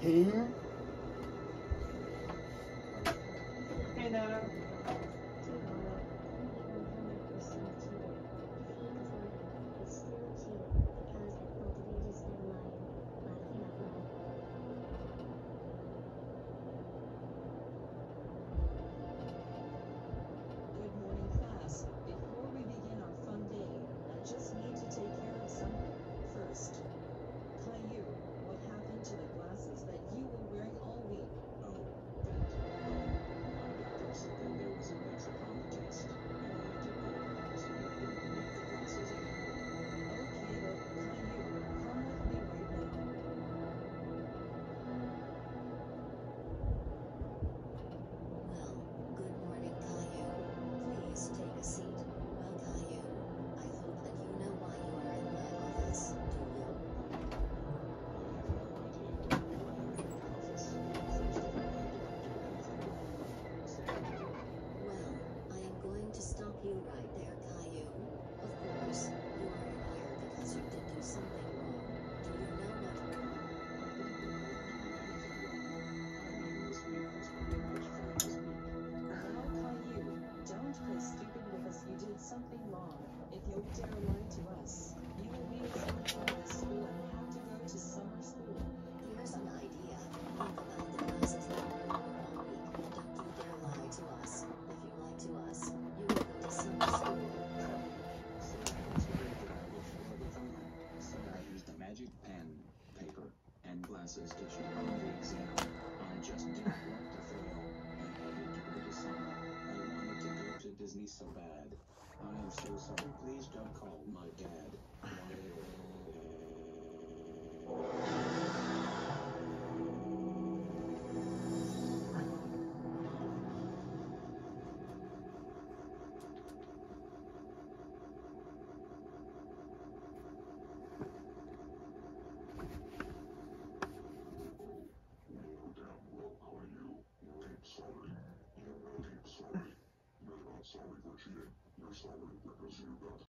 Here? Hey, Nana. Good morning, class. Before we begin our fun day, I just need to take care of something. First, Caillou, what happened to the glasses that you were wearing all week? Oh, that. I got upset that there was an exit on the test, and I had to go, so I didn't need the glasses anymore. Okay, Caillou, come with me right now. Well, good morning, Caillou. Please take a seat. Well, Caillou, I hope that you know why you are in my office, do you? I have no idea why I'm in your office. First of all, I didn't do anything wrong. Second of all, Well, I am going to stop you right there, Caillou. Of course, you are in here because you did do something wrong. Do you know what? I didn't do anything wrong. I mean, this week was pretty much fun this week. Now, Caillou, don't play stupid with us. You did something wrong. If you dare lie to us, you will be expelled from this school and have to go to summer school. Here's an idea. Think about the classes that you were all week. Don't you dare lie to us. If you lie to us, you will go to summer school. So I was worried that I would fail the time. So I used a magic pen, paper, and glasses to cheat on the exam. I just didn't want to fail. I hated to go to summer. I wanted to go to Disney so bad. I am so sorry. Please don't call my dad. Sorry for cheating. You're sorry because you got